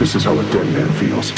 This is how a dead man feels.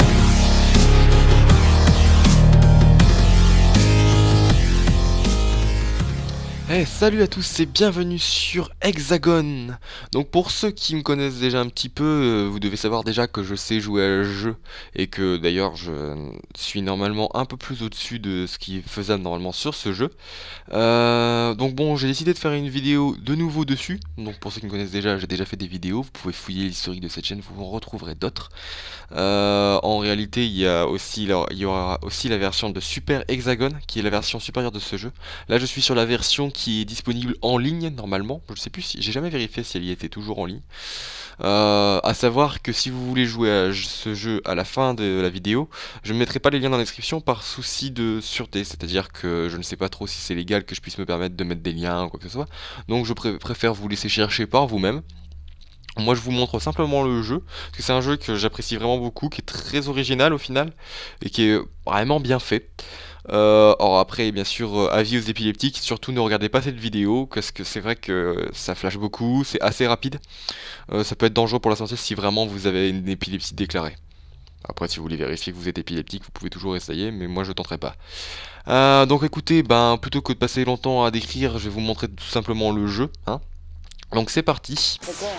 Hey, salut à tous et bienvenue sur Hexagon. Donc pour ceux qui me connaissent déjà un petit peu, vous devez savoir déjà que je sais jouer à ce jeu et que d'ailleurs je suis normalement un peu plus au-dessus de ce qui est faisable normalement sur ce jeu. Donc bon, j'ai décidé de faire une vidéo de nouveau dessus. Donc pour ceux qui me connaissent déjà, j'ai déjà fait des vidéos, vous pouvez fouiller l'historique de cette chaîne, vous en retrouverez d'autres. En réalité, il y aura aussi la version de Super Hexagon, qui est la version supérieure de ce jeu. Là, je suis sur la version qui est disponible en ligne normalement. Je sais plus si j'ai jamais vérifié si elle y était toujours en ligne. À savoir que si vous voulez jouer à ce jeu à la fin de la vidéo, je ne mettrai pas les liens dans la description par souci de sûreté, c'est-à-dire que je ne sais pas trop si c'est légal que je puisse me permettre de mettre des liens ou quoi que ce soit. Donc je préfère vous laisser chercher par vous-même. Moi je vous montre simplement le jeu, parce que c'est un jeu que j'apprécie vraiment beaucoup, qui est très original au final, et qui est vraiment bien fait. Alors après, bien sûr, avis aux épileptiques, surtout ne regardez pas cette vidéo, parce que c'est vrai que ça flash beaucoup, c'est assez rapide. Ça peut être dangereux pour la santé si vraiment vous avez une épilepsie déclarée. Après, si vous voulez vérifier que vous êtes épileptique, vous pouvez toujours essayer, mais moi je tenterai pas. Donc écoutez, plutôt que de passer longtemps à décrire, je vais vous montrer tout simplement le jeu, hein. Donc c'est parti.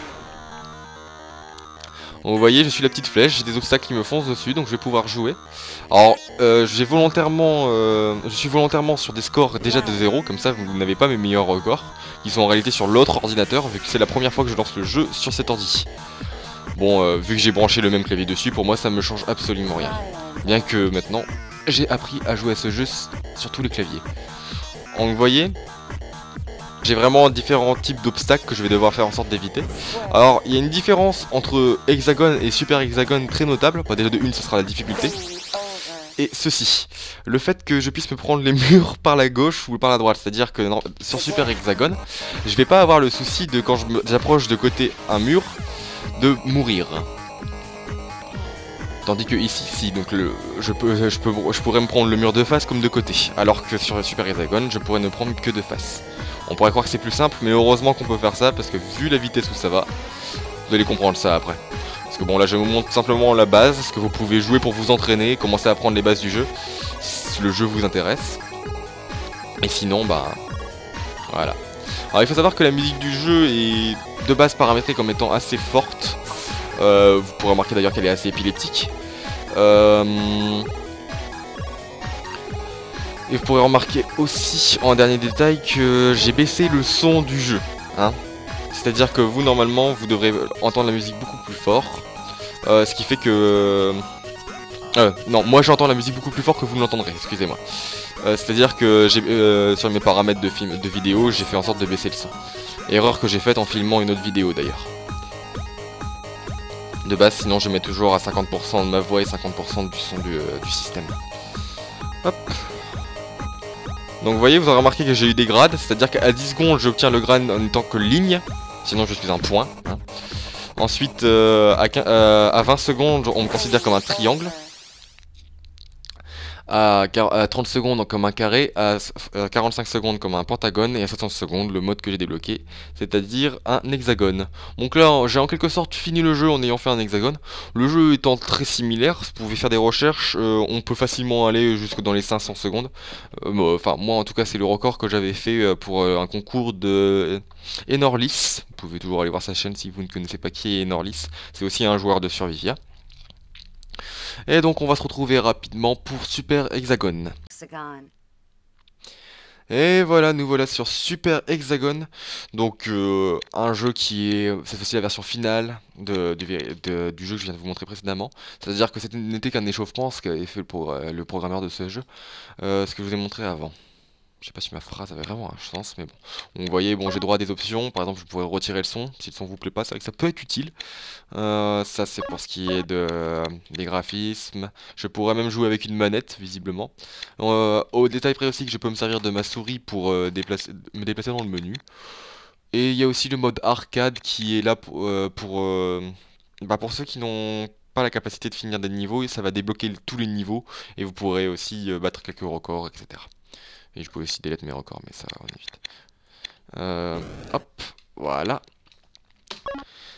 Vous voyez, je suis la petite flèche, j'ai des obstacles qui me foncent dessus, donc je vais pouvoir jouer. Alors, je suis volontairement sur des scores déjà de 0, comme ça vous n'avez pas mes meilleurs records, qui sont en réalité sur l'autre ordinateur, vu que c'est la première fois que je lance le jeu sur cet ordi. Bon, vu que j'ai branché le même clavier dessus, pour moi ça me change absolument rien. Bien que maintenant, j'ai appris à jouer à ce jeu sur tous les claviers. Donc vous voyez, j'ai vraiment différents types d'obstacles que je vais devoir faire en sorte d'éviter. Alors, il y a une différence entre Hexagon et Super Hexagon très notable. Déjà de une, ce sera la difficulté. Et ceci, le fait que je puisse me prendre les murs par la gauche ou par la droite. C'est-à-dire que sur Super Hexagon, je vais pas avoir le souci de quand j'approche de côté un mur, de mourir. Tandis que ici, si, donc je pourrais me prendre le mur de face comme de côté. Alors que sur Super Hexagon, je pourrais ne prendre que de face. On pourrait croire que c'est plus simple, mais heureusement qu'on peut faire ça, parce que vu la vitesse où ça va, vous allez comprendre ça après. Parce que bon, là je vous montre simplement la base, ce que vous pouvez jouer pour vous entraîner, commencer à apprendre les bases du jeu, si le jeu vous intéresse. Et sinon, voilà. Alors il faut savoir que la musique du jeu est de base paramétrée comme étant assez forte. Vous pourrez remarquer d'ailleurs qu'elle est assez épileptique. Et vous pourrez remarquer aussi en dernier détail que j'ai baissé le son du jeu, hein. C'est-à-dire que vous normalement vous devrez entendre la musique beaucoup plus fort, ce qui fait que... non, moi j'entends la musique beaucoup plus fort que vous ne l'entendrez, excusez-moi. C'est-à-dire que sur mes paramètres de vidéo, j'ai fait en sorte de baisser le son. Erreur que j'ai faite en filmant une autre vidéo d'ailleurs. De base, sinon je mets toujours à 50% de ma voix et 50% du son du système. Hop. Donc vous voyez, vous aurez remarqué que j'ai eu des grades, c'est-à-dire qu'à 10 secondes j'obtiens le grade en tant que ligne, sinon je suis un point, hein. Ensuite à 20 secondes on me considère comme un triangle, à 30 secondes comme un carré, à 45 secondes comme un pentagone et à 60 secondes le mode que j'ai débloqué, c'est-à-dire un hexagone. Donc là j'ai en quelque sorte fini le jeu en ayant fait un hexagone. Le jeu étant très similaire, vous pouvez faire des recherches, on peut facilement aller jusque dans les 500 secondes. Enfin moi en tout cas c'est le record que j'avais fait pour un concours de Enorlis. Vous pouvez toujours aller voir sa chaîne si vous ne connaissez pas qui est Enorlis. C'est aussi un joueur de Survivia. Et donc on va se retrouver rapidement pour Super Hexagon. Et voilà, nous voilà sur Super Hexagon. Donc un jeu qui est, cette fois-ci la version finale du jeu que je viens de vous montrer précédemment. C'est-à-dire que ce n'était qu'un échauffement, ce qu'avait fait le programmeur de ce jeu. Ce que je vous ai montré avant. Je sais pas si ma phrase avait vraiment un sens, mais bon. Vous voyez, bon, j'ai droit à des options. Par exemple, je pourrais retirer le son, si le son vous plaît pas. C'est vrai que ça peut être utile. Ça, c'est pour ce qui est des graphismes. Je pourrais même jouer avec une manette, visiblement. Au détail près aussi que je peux me servir de ma souris pour me déplacer dans le menu. Et il y a aussi le mode arcade qui est là pour ceux qui n'ont pas la capacité de finir des niveaux. Et ça va débloquer tous les niveaux. Et vous pourrez aussi battre quelques records, etc. Et je peux aussi delete mes records, mais ça on évite. Hop, voilà.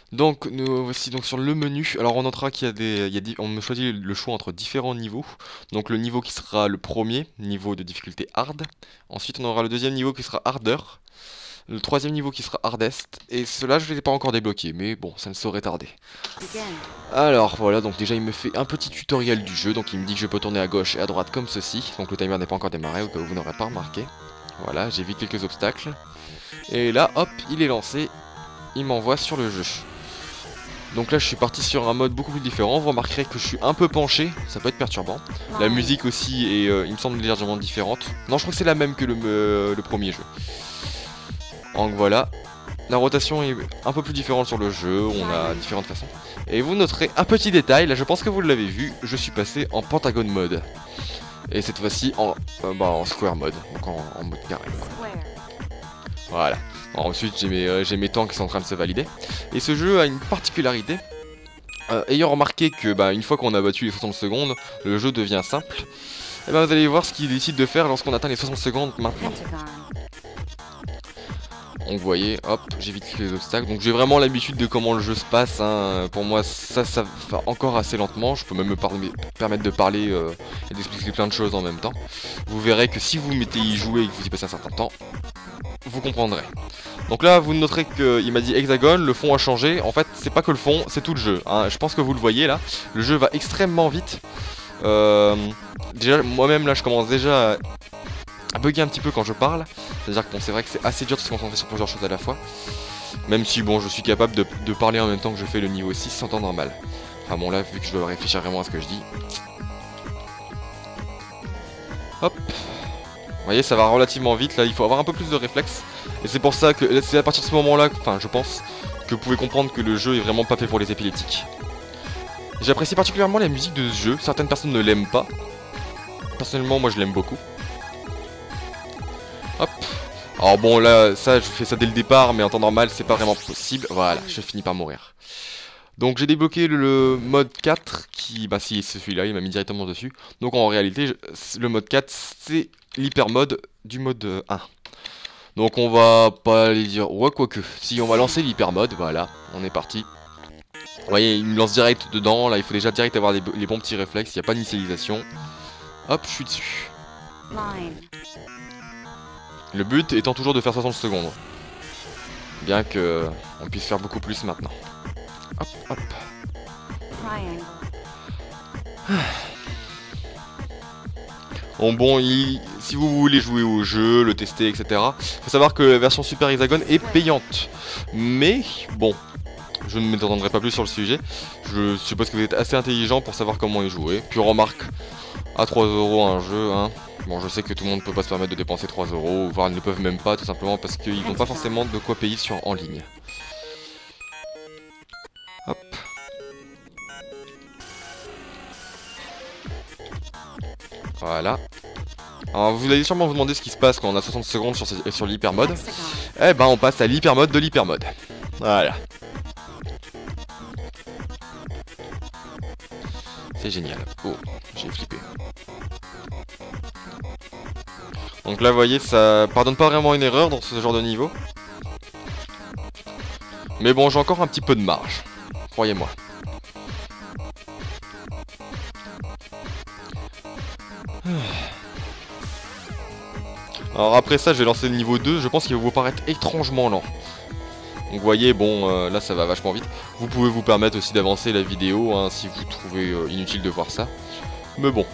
Donc nous voici donc sur le menu. Alors on notera qu'il y a on me choisit le choix entre différents niveaux. Donc le niveau qui sera le premier, niveau de difficulté hard. Ensuite on aura le deuxième niveau qui sera harder. Le troisième niveau qui sera hardest. Et cela je ne l'ai pas encore débloqué, mais bon, ça ne saurait tarder. Alors voilà, donc déjà il me fait un petit tutoriel du jeu. Donc il me dit que je peux tourner à gauche et à droite comme ceci. Donc le timer n'est pas encore démarré, au cas où vous n'aurez pas remarqué. Voilà, j'évite quelques obstacles. Et là, hop, il est lancé. Il m'envoie sur le jeu. Donc là je suis parti sur un mode beaucoup plus différent. Vous remarquerez que je suis un peu penché, ça peut être perturbant. La musique aussi est, il me semble, légèrement différente. Non, je crois que c'est la même que le premier jeu. Donc voilà, la rotation est un peu plus différente sur le jeu, on a différentes façons. Et vous noterez un petit détail, là je pense que vous l'avez vu, je suis passé en pentagone mode. Et cette fois-ci en square mode, donc en mode carré. Voilà. Ensuite j'ai mes temps qui sont en train de se valider. Et ce jeu a une particularité. Ayant remarqué que une fois qu'on a battu les 60 secondes, le jeu devient simple. Et vous allez voir ce qu'il décide de faire lorsqu'on atteint les 60 secondes maintenant. Donc vous voyez, hop, j'évite les obstacles. Donc j'ai vraiment l'habitude de comment le jeu se passe. Hein. Pour moi ça va encore assez lentement. Je peux même me permettre de parler et d'expliquer plein de choses en même temps. Vous verrez que si vous mettez y jouer et que vous y passez un certain temps, vous comprendrez. Donc là vous noterez qu'il m'a dit hexagone, le fond a changé. En fait c'est pas que le fond, c'est tout le jeu. Hein. Je pense que vous le voyez là. Le jeu va extrêmement vite. Déjà moi-même là je commence déjà à bugger un petit peu quand je parle. C'est-à-dire que bon, c'est vrai que c'est assez dur de se concentrer sur plusieurs choses à la fois. Même si bon je suis capable de parler en même temps que je fais le niveau 6 sans temps normal. Enfin bon là vu que je dois réfléchir vraiment à ce que je dis. Hop. Vous voyez ça va relativement vite là, il faut avoir un peu plus de réflexe. Et c'est pour ça que c'est à partir de ce moment là, enfin je pense, que vous pouvez comprendre que le jeu est vraiment pas fait pour les épileptiques. J'apprécie particulièrement la musique de ce jeu, certaines personnes ne l'aiment pas. Personnellement moi je l'aime beaucoup. Hop. Alors bon là ça je fais ça dès le départ mais en temps normal c'est pas vraiment possible. Voilà, je finis par mourir. Donc j'ai débloqué le mode 4 qui, si c'est celui-là, il m'a mis directement dessus. Donc en réalité le mode 4 c'est l'hyper mode du mode 1. Donc on va pas aller dire, ouais quoique, si on va lancer l'hyper mode, voilà, on est parti. Vous voyez il me lance direct dedans, là il faut déjà direct avoir les bons petits réflexes, il n'y a pas d'initialisation. Hop, je suis dessus. Le but étant toujours de faire 60 secondes. Bien que on puisse faire beaucoup plus maintenant. Hop, hop. Bon, si vous voulez jouer au jeu, le tester, etc. Faut savoir que la version Super Hexagone est payante. Mais, bon, je ne m'étendrai pas plus sur le sujet. Je suppose que vous êtes assez intelligent pour savoir comment y jouer. Puis remarque, à 3 € un jeu, hein. Bon, je sais que tout le monde ne peut pas se permettre de dépenser 3 €, voire ils ne peuvent même pas, tout simplement parce qu'ils n'ont pas forcément de quoi payer en ligne. Hop. Voilà. Alors vous allez sûrement vous demander ce qui se passe quand on a 60 secondes sur l'hyper mode. Eh ben on passe à l'hyper mode de l'hyper mode. Voilà. C'est génial. Oh, j'ai flippé. Donc là vous voyez ça pardonne pas vraiment une erreur dans ce genre de niveau. Mais bon j'ai encore un petit peu de marge. Croyez-moi. Alors après ça je vais lancer le niveau 2, je pense qu'il va vous paraître étrangement lent. Donc vous voyez bon là ça va vachement vite. Vous pouvez vous permettre aussi d'avancer la vidéo hein, si vous trouvez inutile de voir ça. Mais bon.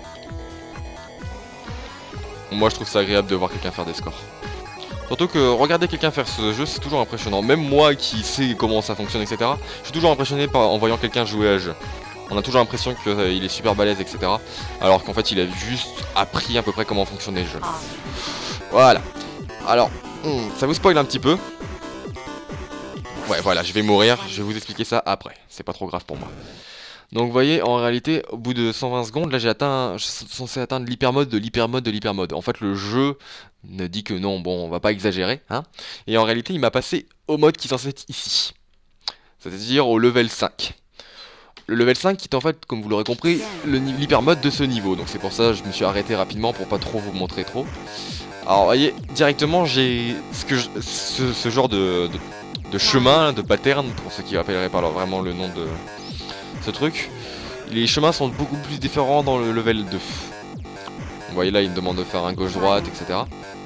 Moi je trouve ça agréable de voir quelqu'un faire des scores. Surtout que regarder quelqu'un faire ce jeu c'est toujours impressionnant. Même moi qui sais comment ça fonctionne etc. Je suis toujours impressionné en voyant quelqu'un jouer à ce jeu. On a toujours l'impression qu'il est super balèze etc. Alors qu'en fait il a juste appris à peu près comment fonctionnait le jeu. Voilà. Alors, ça vous spoil un petit peu. Ouais voilà je vais mourir, je vais vous expliquer ça après. C'est pas trop grave pour moi. Donc vous voyez, en réalité, au bout de 120 secondes, là je suis censé atteindre l'hyper mode de l'hyper mode de l'hyper mode. En fait, le jeu ne dit que non, bon, on va pas exagérer, hein. Et en réalité, il m'a passé au mode qui est censé être ici. C'est-à-dire au level 5. Le level 5 qui est en fait, comme vous l'aurez compris, l'hyper mode de ce niveau. Donc c'est pour ça que je me suis arrêté rapidement pour pas trop vous montrer trop. Alors vous voyez, directement, j'ai ce genre de chemin, de pattern, pour ceux qui rappelleraient par vraiment le nom de ce truc. Les chemins sont beaucoup plus différents dans le level 2. Vous voyez là, il me demande de faire un gauche-droite, etc.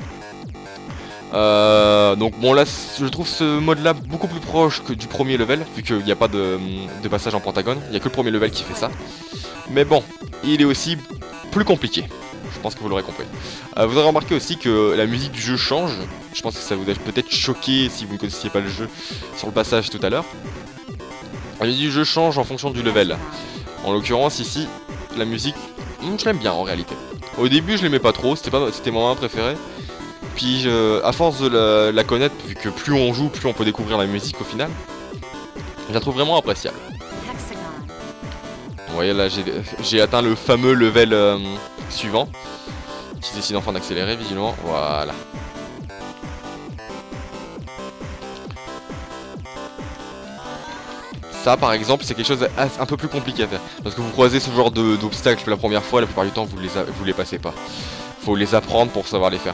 Donc bon là, je trouve ce mode là beaucoup plus proche que du premier level, vu qu'il n'y a pas de passage en pentagone. Il n'y a que le premier level qui fait ça. Mais bon, il est aussi plus compliqué. Je pense que vous l'aurez compris. Vous aurez remarqué aussi que la musique du jeu change. Je pense que ça vous a peut-être choqué si vous ne connaissiez pas le jeu sur le passage tout à l'heure. La musique du jeu change en fonction du level. En l'occurrence ici, la musique, je l'aime bien en réalité. Au début je l'aimais pas trop, c'était mon moment préféré. Puis à force de la connaître, vu que plus on joue, plus on peut découvrir la musique au final, je la trouve vraiment appréciable. Vous voyez là, j'ai atteint le fameux level suivant, qui décide enfin d'accélérer visiblement, voilà. Ça par exemple c'est quelque chose un peu plus compliqué à faire, parce que vous croisez ce genre d'obstacles la première fois, la plupart du temps vous les passez pas. Faut les apprendre pour savoir les faire.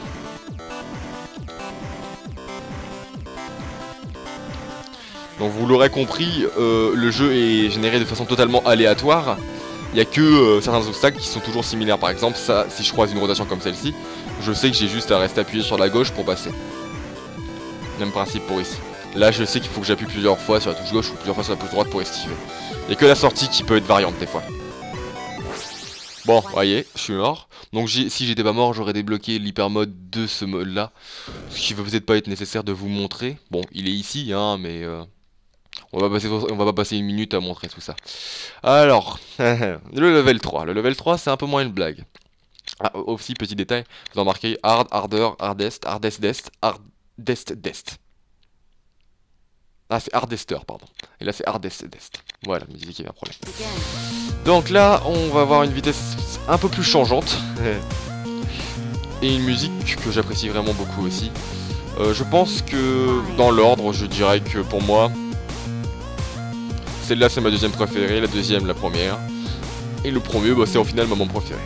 Donc vous l'aurez compris, le jeu est généré de façon totalement aléatoire. Il n'y a que certains obstacles qui sont toujours similaires. Par exemple, ça, si je croise une rotation comme celle-ci, je sais que j'ai juste à rester appuyé sur la gauche pour passer. Même principe pour ici. Là, je sais qu'il faut que j'appuie plusieurs fois sur la touche gauche ou plusieurs fois sur la touche droite pour esquiver. Il n'y a que la sortie qui peut être variante des fois. Bon, voyez, je suis mort. Donc si j'étais pas mort, j'aurais débloqué l'hypermode de ce mode-là. Ce qui va peut-être pas être nécessaire de vous montrer. Bon, il est ici, hein, mais... on va pas passer une minute à montrer tout ça. Alors, le level 3. Le level 3, c'est un peu moins une blague. Ah, aussi, petit détail, vous en remarquez hard, harder, hardest, hardest, dest, hardest, dest. Ah, c'est hardester, pardon. Et là, c'est hardest, dest. Voilà, me disait qu'il y avait un problème. Donc là, on va avoir une vitesse un peu plus changeante. Et une musique que j'apprécie vraiment beaucoup aussi. Je pense que, dans l'ordre, je dirais que pour moi... Celle-là c'est ma deuxième préférée, la deuxième la première. Et le premier bah, c'est au final mon préféré.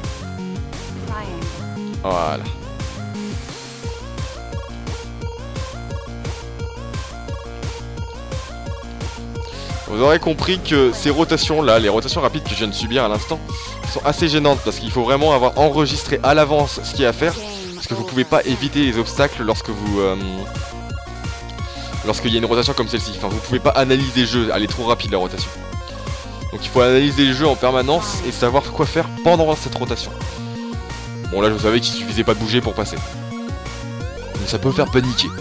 Voilà. Vous aurez compris que ces rotations là, les rotations rapides que je viens de subir à l'instant, sont assez gênantes parce qu'il faut vraiment avoir enregistré à l'avance ce qu'il y a à faire. Parce que vous pouvez pas éviter les obstacles lorsque vous... lorsqu'il y a une rotation comme celle-ci. Enfin, vous pouvez pas analyser le jeu, elle est trop rapide la rotation. Donc il faut analyser le jeu en permanence et savoir quoi faire pendant cette rotation. Bon là je savais qu'il suffisait pas de bouger pour passer. Mais ça peut faire paniquer.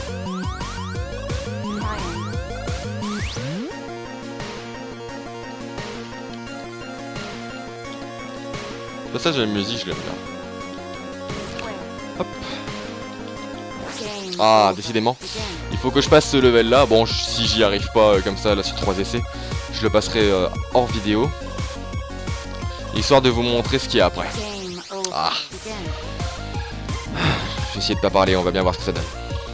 Le passage de la musique je l'aime bien. Hop. Ah décidément. Il faut que je passe ce level là, bon si j'y arrive pas comme ça là sur 3 essais, je le passerai hors vidéo. Histoire de vous montrer ce qu'il y a après. Ah. Je vais essayer de pas parler, on va bien voir ce que ça donne.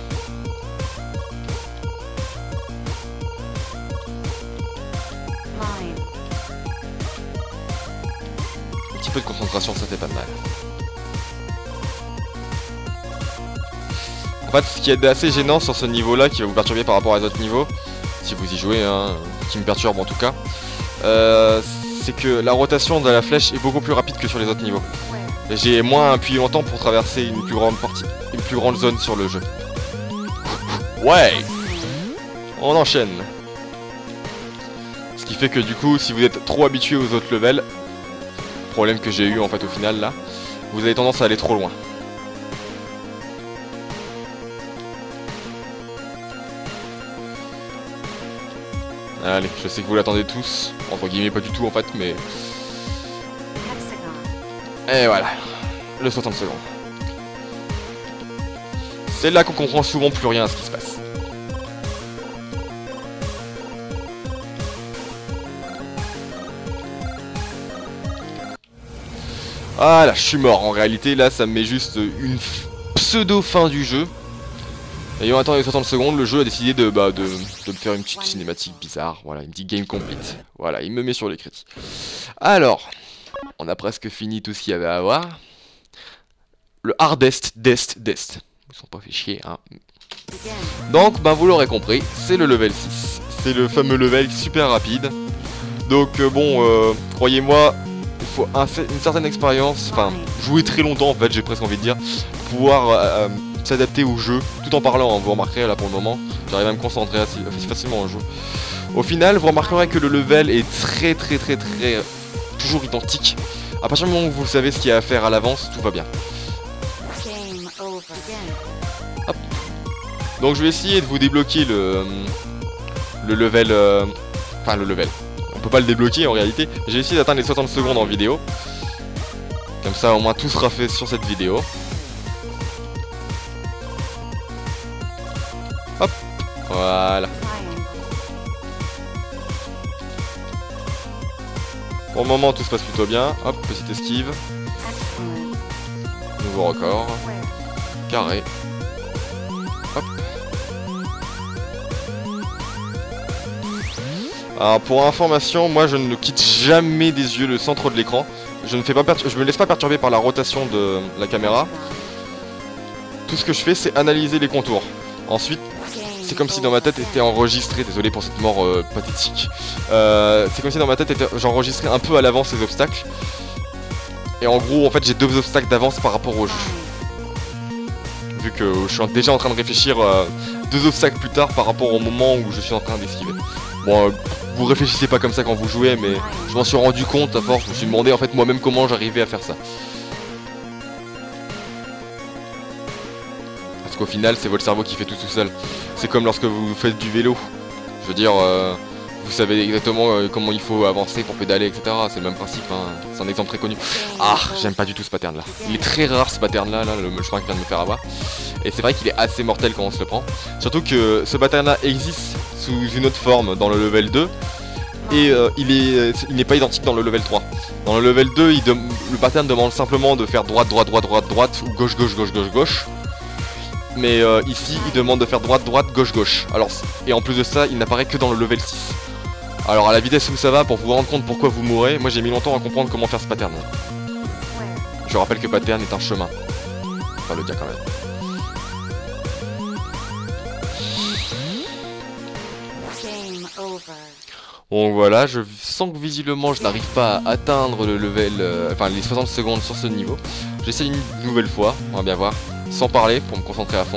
Un petit peu de concentration, ça fait pas de mal. En fait, ce qui est assez gênant sur ce niveau-là, qui va vous perturber par rapport à les autres niveaux, si vous y jouez, hein, qui me perturbe en tout cas, c'est que la rotation de la flèche est beaucoup plus rapide que sur les autres niveaux. J'ai moins appuyé longtemps pour traverser une plus grande zone sur le jeu. Ouais, on enchaîne. Ce qui fait que du coup, si vous êtes trop habitué aux autres levels, problème que j'ai eu en fait au final là, vous avez tendance à aller trop loin. Allez, je sais que vous l'attendez tous, entre guillemets pas du tout en fait, mais... Et voilà, le 60 secondes. C'est là qu'on comprend souvent plus rien à ce qui se passe. Ah là, je suis mort. En réalité, là, ça me met juste une pseudo fin du jeu. Ayant attendu 60 secondes, le jeu a décidé de me faire une petite cinématique bizarre. Voilà, il me dit game complete. Voilà, il me met sur les crédits. Alors, on a presque fini tout ce qu'il y avait à voir. Le hardest, dest. Ils sont pas fait chier, hein. Donc bah vous l'aurez compris, c'est le level 6. C'est le fameux level super rapide. Donc croyez-moi, il faut une certaine expérience, enfin jouer très longtemps en fait, j'ai presque envie de dire, pour pouvoir s'adapter au jeu, tout en parlant, hein. Vous remarquerez là pour le moment, j'arrive à me concentrer assez facilement au jeu. Au final, vous remarquerez que le level est très toujours identique. À partir du moment où vous savez ce qu'il y a à faire à l'avance, tout va bien. Hop. Donc je vais essayer de vous débloquer le level... Enfin le level. On peut pas le débloquer en réalité. J'ai essayé d'atteindre les 60 secondes en vidéo. Comme ça au moins tout sera fait sur cette vidéo. Hop. Voilà. Pour le moment tout se passe plutôt bien. Hop, petite esquive. Nouveau record. Carré. Hop. Alors pour information, moi je ne quitte jamais des yeux le centre de l'écran. Je me laisse pas perturber par la rotation de la caméra. Tout ce que je fais c'est analyser les contours. Ensuite, c'est comme si dans ma tête était enregistré, désolé pour cette mort pathétique. C'est comme si dans ma tête j'enregistrais un peu à l'avance les obstacles. Et en gros en fait j'ai 2 obstacles d'avance par rapport au jeu. Vu que je suis déjà en train de réfléchir 2 obstacles plus tard par rapport au moment où je suis en train d'esquiver. Bon, vous réfléchissez pas comme ça quand vous jouez, mais je m'en suis rendu compte à force, je me suis demandé en fait moi-même comment j'arrivais à faire ça. Parce qu'au final, c'est votre cerveau qui fait tout seul. C'est comme lorsque vous faites du vélo. Je veux dire, vous savez exactement comment il faut avancer pour pédaler, etc. C'est le même principe, hein. C'est un exemple très connu. Ah, j'aime pas du tout ce pattern là. Il est très rare ce pattern là, le chemin qui vient de me faire avoir. Et c'est vrai qu'il est assez mortel quand on se le prend. Surtout que ce pattern là existe sous une autre forme dans le level 2. Et il n'est pas identique dans le level 3. Dans le level 2, le pattern demande simplement de faire droite, droite, droite, droite, droite, ou gauche, gauche, gauche, gauche, gauche. Mais ici, il demande de faire droite, droite, gauche, gauche. Alors, et en plus de ça, il n'apparaît que dans le level 6. Alors à la vitesse où ça va, pour vous rendre compte pourquoi vous mourrez, moi j'ai mis longtemps à comprendre comment faire ce pattern. Je rappelle que pattern est un chemin. Enfin le dire quand même. Bon voilà, je sens que visiblement je n'arrive pas à atteindre le level, enfin les 60 secondes sur ce niveau. J'essaie une nouvelle fois, on va bien voir, sans parler pour me concentrer à fond.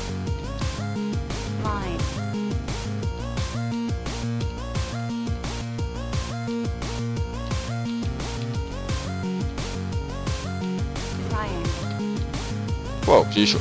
Wow, j'ai eu chaud.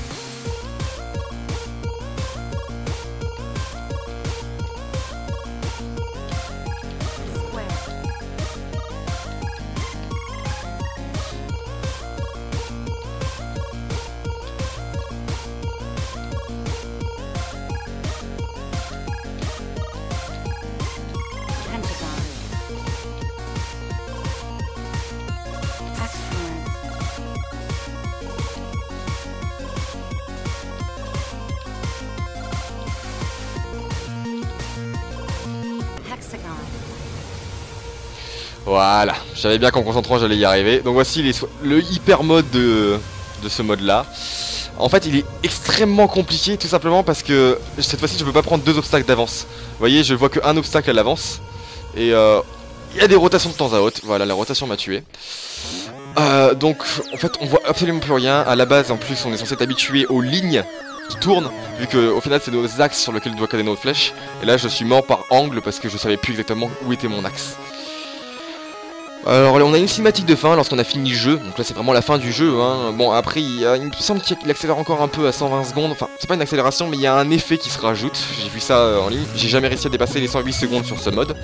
Voilà, je savais bien qu'en concentrant j'allais y arriver. Donc voici le hyper mode de ce mode là. En fait il est extrêmement compliqué tout simplement parce que cette fois-ci je peux pas prendre 2 obstacles d'avance. Vous voyez, je vois qu'un obstacle à l'avance. Et il y a des rotations de temps à autre. Voilà, la rotation m'a tué. Donc en fait on voit absolument plus rien. À la base en plus on est censé être habitué aux lignes qui tournent, vu que au final c'est nos axes sur lesquels doit caler nos flèches. Et là je suis mort par angle parce que je savais plus exactement où était mon axe. Alors on a une cinématique de fin lorsqu'on a fini le jeu, donc là c'est vraiment la fin du jeu, hein. Bon après il me semble qu'il accélère encore un peu à 120 secondes, enfin c'est pas une accélération mais il y a un effet qui se rajoute, j'ai vu ça en ligne, j'ai jamais réussi à dépasser les 108 secondes sur ce mode.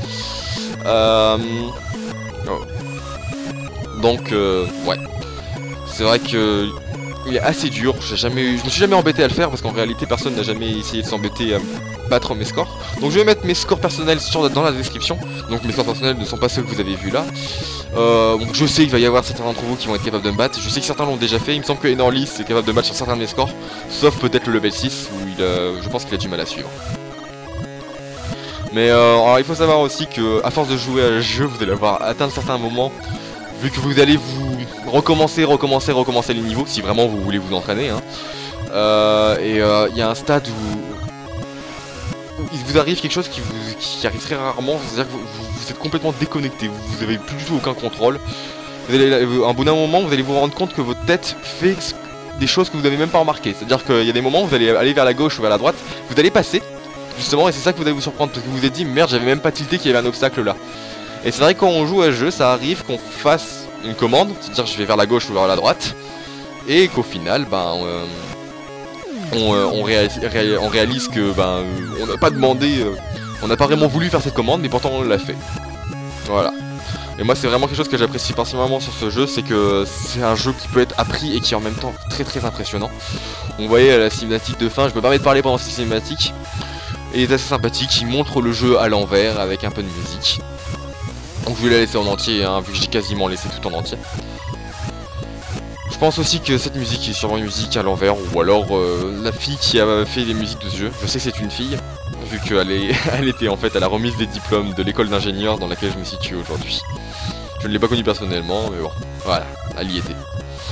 Donc ouais, c'est vrai que il est assez dur, je me suis jamais embêté à le faire parce qu'en réalité personne n'a jamais essayé de s'embêter à battre mes scores. Donc je vais mettre mes scores personnels dans la description. Donc mes scores personnels ne sont pas ceux que vous avez vus là. Je sais qu'il va y avoir certains d'entre vous qui vont être capables de me battre. Je sais que certains l'ont déjà fait. Il me semble que Enorly est capable de me battre sur certains de mes scores. Sauf peut-être le level 6 où je pense qu'il a du mal à suivre. Mais alors il faut savoir aussi que à force de jouer à ce jeu, vous allez avoir atteint certains moments. Vu que vous allez vous recommencer les niveaux, si vraiment vous voulez vous entraîner, hein. Il y a un stade où il vous arrive quelque chose qui arrive très rarement, c'est-à-dire que vous êtes complètement déconnecté, vous avez plus du tout aucun contrôle. Vous allez, à un bout d'un moment, vous allez vous rendre compte que votre tête fait des choses que vous n'avez même pas remarqué. C'est-à-dire qu'il y a des moments où vous allez aller vers la gauche ou vers la droite, vous allez passer, justement, et c'est ça que vous allez vous surprendre, parce que vous vous êtes dit, merde, j'avais même pas tilté qu'il y avait un obstacle là. Et c'est vrai que quand on joue à ce jeu, ça arrive qu'on fasse une commande, c'est-à-dire je vais vers la gauche ou vers la droite, et qu'au final, ben, on réalise que ben, on n'a pas demandé, on n'a pas vraiment voulu faire cette commande, mais pourtant on l'a fait. Voilà. Et moi c'est vraiment quelque chose que j'apprécie particulièrement sur ce jeu, c'est que c'est un jeu qui peut être appris et qui est en même temps très très impressionnant. On voyait la cinématique de fin, je me permets de parler pendant cette cinématique, et il est assez sympathique, il montre le jeu à l'envers avec un peu de musique. Donc je vais la laisser en entier, hein, vu que j'ai quasiment laissé tout en entier. Je pense aussi que cette musique est sûrement une musique à l'envers, ou alors la fille qui a fait les musiques de ce jeu, je sais que c'est une fille, vu qu'elle était en fait à la remise des diplômes de l'école d'ingénieur dans laquelle je me situe aujourd'hui. Je ne l'ai pas connue personnellement, mais bon, voilà, elle y était.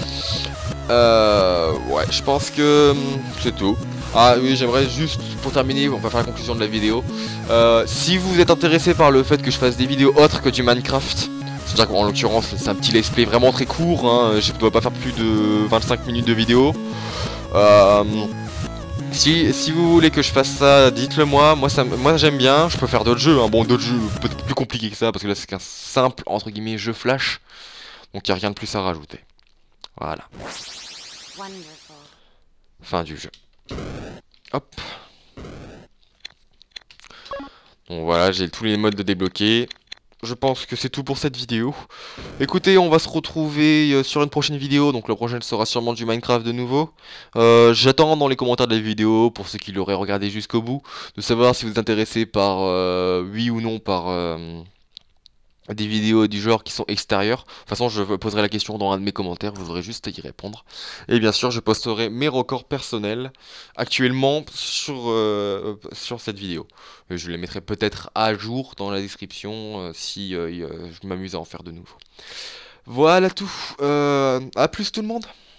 Ouais, je pense que c'est tout. Ah oui, j'aimerais juste, pour terminer, on va faire la conclusion de la vidéo. Si vous êtes intéressé par le fait que je fasse des vidéos autres que du Minecraft, c'est-à-dire qu'en l'occurrence c'est un petit let's play vraiment très court, hein, je ne dois pas faire plus de 25 minutes de vidéo. Si vous voulez que je fasse ça, dites-le moi. Moi j'aime bien, je peux faire d'autres jeux, hein. Bon, d'autres jeux peut-être plus compliqués que ça, parce que là c'est qu'un simple, entre guillemets, jeu flash. Donc il n'y a rien de plus à rajouter. Voilà. Fin du jeu. Hop. Bon voilà, j'ai tous les modes de débloquer. Je pense que c'est tout pour cette vidéo. Écoutez, on va se retrouver sur une prochaine vidéo. Donc la prochaine sera sûrement du Minecraft de nouveau. J'attends dans les commentaires de la vidéo, pour ceux qui l'auraient regardé jusqu'au bout, de savoir si vous êtes intéressés par oui ou non par des vidéos du genre qui sont extérieures. De toute façon, je poserai la question dans un de mes commentaires, vous aurez juste à y répondre. Et bien sûr, je posterai mes records personnels actuellement sur cette vidéo. Et je les mettrai peut-être à jour dans la description si je m'amuse à en faire de nouveau. Voilà tout. À plus tout le monde.